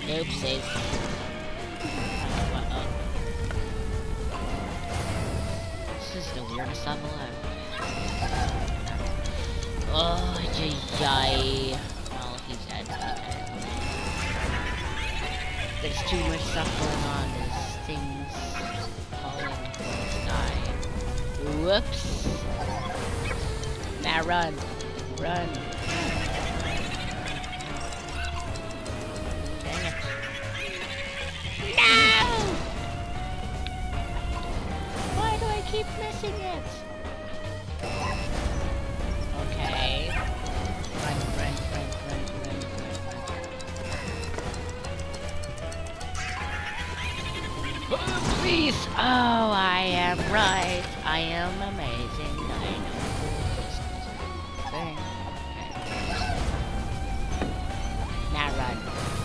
Oopsies. This is the weirdest level ever. Oh, yay. Well, he's dead. There's too much stuff going on. There's things falling from the sky. Whoops. Now run. Run. Dang it. No! Why do I keep missing it? Okay. Run. Oh, please! Oh, I am right. I am amazing. I know this thing. Okay. Now run.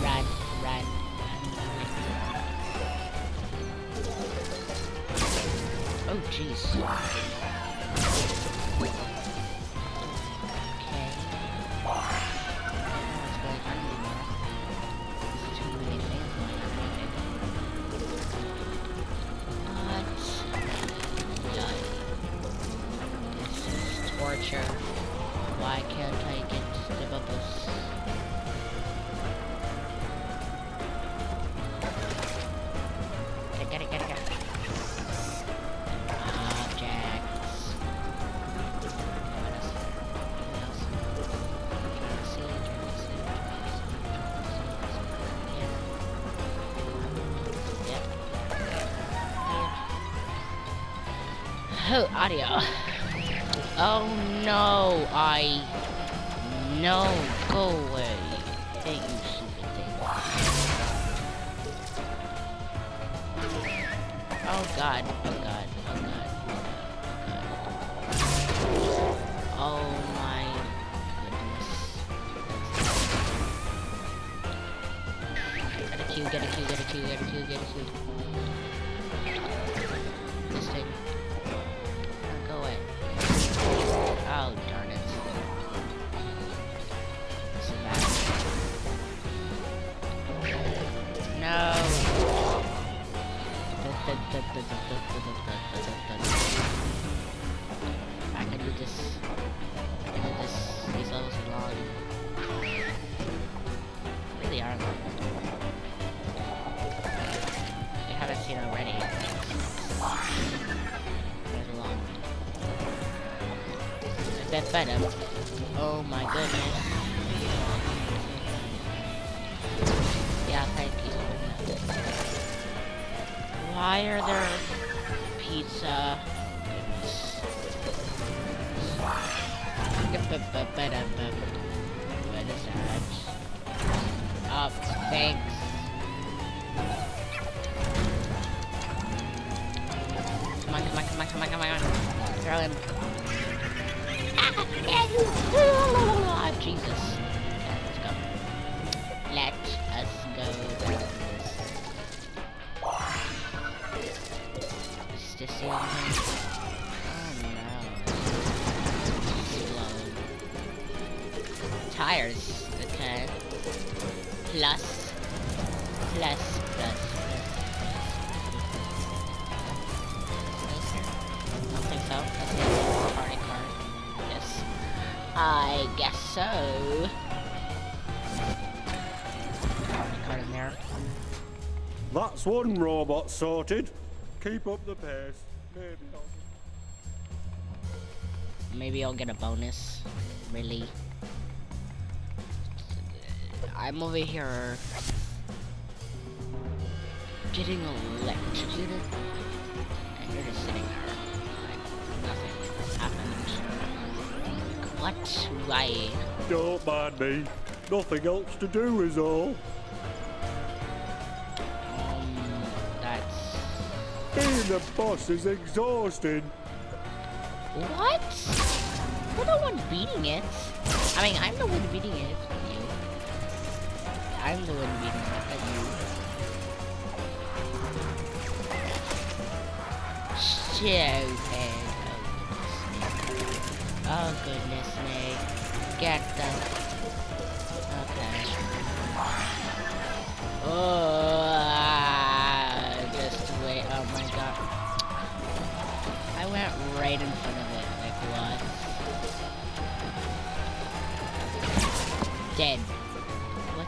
Oh, jeez. Okay. What's going on anymore? There's too many things going on. What? This is torture. Why can't I get the bubbles? Get it. Objects. What else? Oh, audio. Oh no, no, go away. Hey, you stupid thing. Oh god. Oh my goodness. Get a Q. This thing. Go away. Oh, darn it. This is bad. No. I can do this. These levels are long. Really are long. You haven't seen already. Very long. That's better. Oh my goodness. Yeah, thank you. Why are there pizza? What is that? Oh, thanks. Come on. Throw him. Ah, Jesus. Let us go. Is this the only thing? Tires, okay. Plus. I don't think so. That's the party card. Yes. I guess so. Party card in there. That's one robot sorted. Keep up the pace. Maybe I'll get a bonus. Really? I'm over here getting electrocuted, and you're just sitting there like nothing happened. Like, what? Why? Don't mind me. Nothing else to do is all. That's... Being the boss is exhausting. What? You're the one beating it. I mean, I'm the one beating it. I'm the one beating it, not you. Stupid. Oh goodness me. Get them. Okay. Just wait. Oh my god. I went right in front of it. Like, what? Dead. What?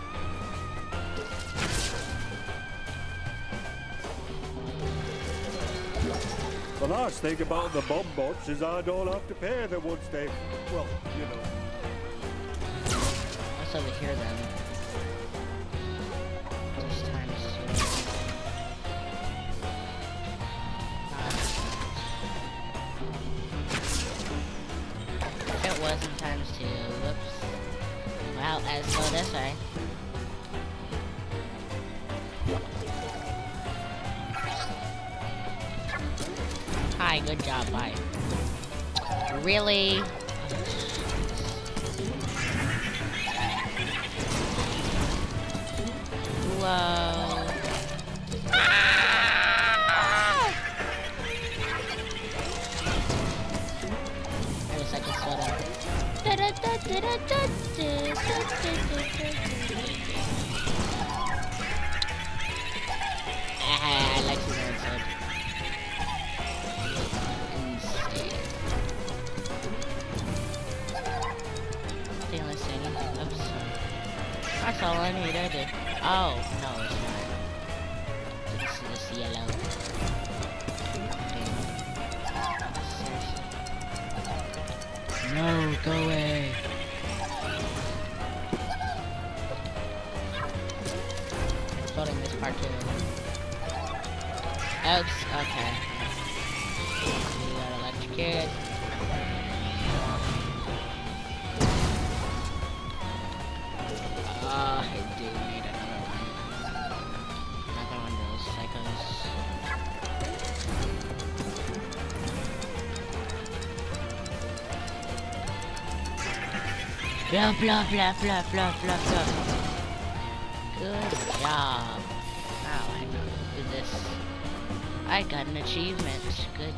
The nice thing about the bomb bots is I don't have to pay them once they, well, you know. What's over here then? Just times 2. It wasn't times 2. Whoops. Well, let's go this way. Hi, good job, bye. Really? Whoa. Ah! I wish I could slow down. I like to know inside. That's all I need, I did. Oh, no, it's not. This is yellow. Okay. No, go away. Exploding this part too. Oops, okay. We got electrocuted. I do need another one. Another one of those psychos. Blah blah blah blah blah blah blah. Good job. Now I know how to do this. I got an achievement. Good.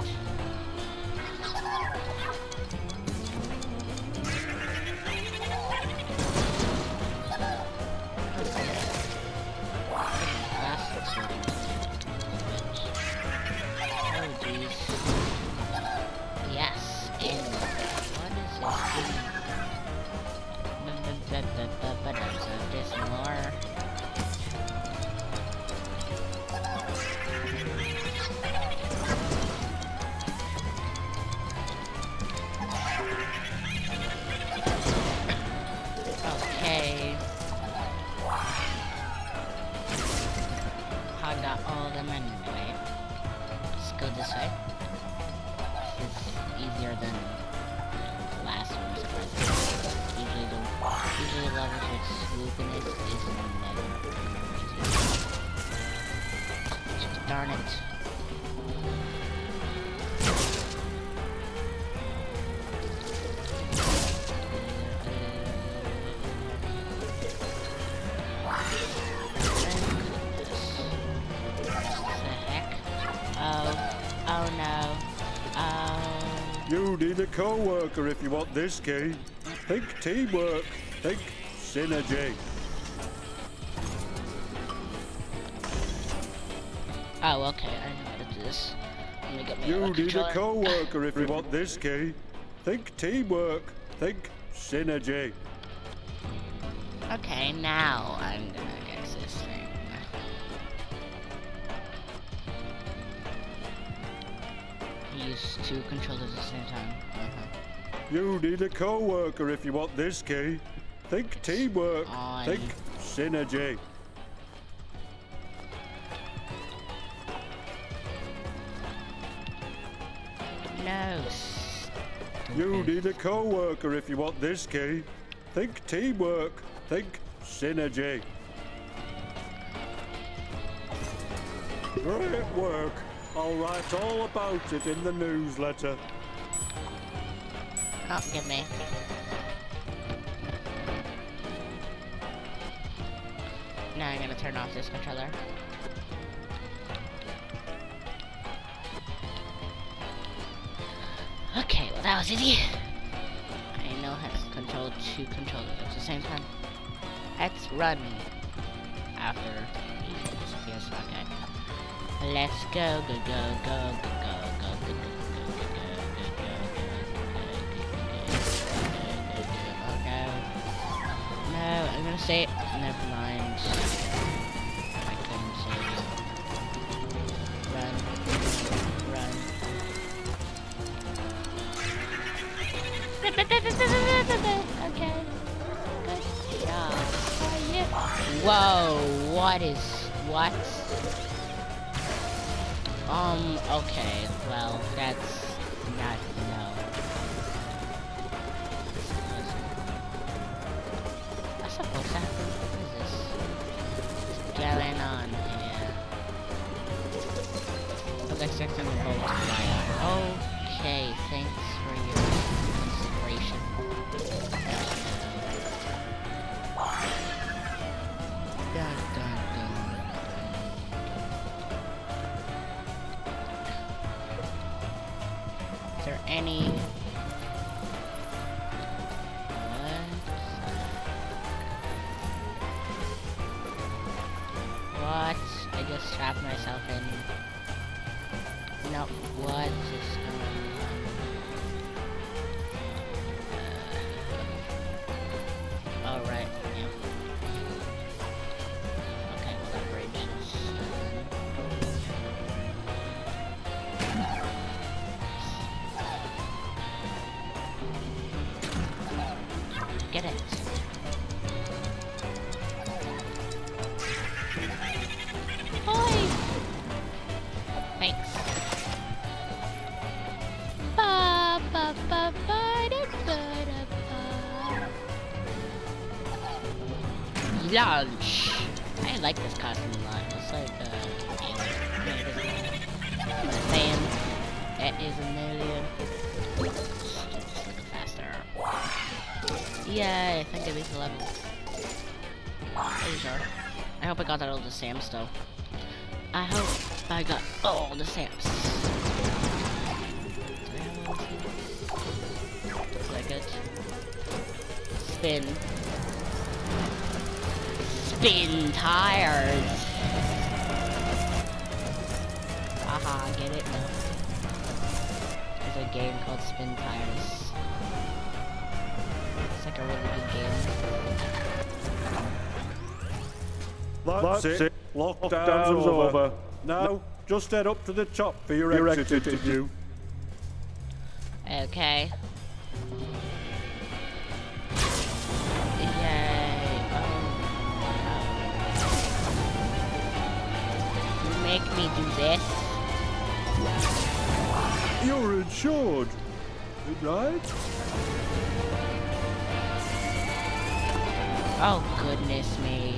Darn it. Oh no. You need a co-worker if you want this key. Think teamwork. Think synergy. Oh, okay. I know how to do this. Let me get my You need a controller. co-worker if you want this key. Think teamwork. Think synergy. Okay, now I'm gonna get this thing. Use 2 controllers at the same time. You need a co-worker if you want this key. Think teamwork. On. Think synergy. No. You need a co-worker if you want this key. Think teamwork. Think synergy. Great work. I'll write all about it in the newsletter. Oh, give me. Now I'm gonna turn off this controller. Okay, well that was easy. I know how to control 2 controllers at the same time. Let's run. after he disappears. Okay. Let's go, go, go, go, go, go, go, go, go, okay. No, I'm gonna say it. Never mind. I couldn't say it. Run. Run. Okay. Good job. Whoa, what? Okay, well, that's not, no. What's supposed to happen? What is this? What's going on here? Oh, that's just gonna go to fire. Okay, thanks for your consideration. Dun, dun, dun. Is there any... What? I just trapped myself in... No, what is going on? Alright, yeah. Okay, well that bridge is... Get it. Boy! Thanks. Ba ba ba ba da ba da ba. Lunch. I like this costume a lot. It's like fan. That is a million. Faster. Yeah, I think I beat the level. Pretty sure. I hope I got that all the Sams though. I hope I got all the Sams. Looks like it. Spin. Spin tires. Haha, get it? No. There's a game called Spin Tires. It's like a really good game. That's it. Lockdown's over. Now, just head up to the top for your exit interview. Okay. Yay. You make me do this? You're insured, right? Oh, goodness me.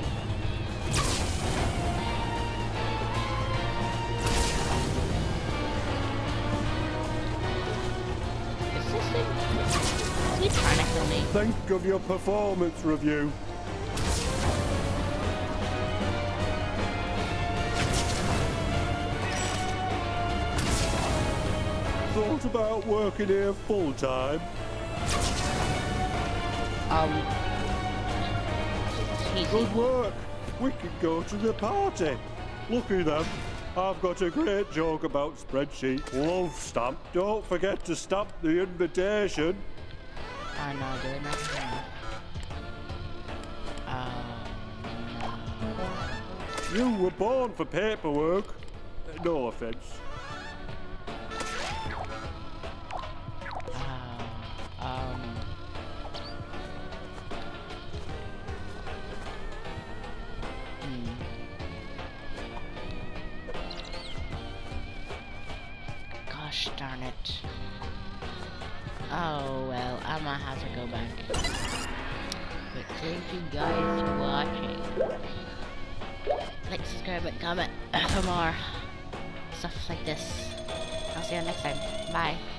Is this thing? Is he trying to kill me? Think of your performance review. Thought about working here full time? Good work. We can go to the party. Lucky them. I've got a great joke about spreadsheet. Love stamp. Don't forget to stamp the invitation. Oh no, do it next time. No. You were born for paperwork. No offense. Gosh darn it. Oh well, I'm gonna have to go back. But thank you guys for watching. Like, subscribe, and comment for more stuff like this. I'll see you next time. Bye.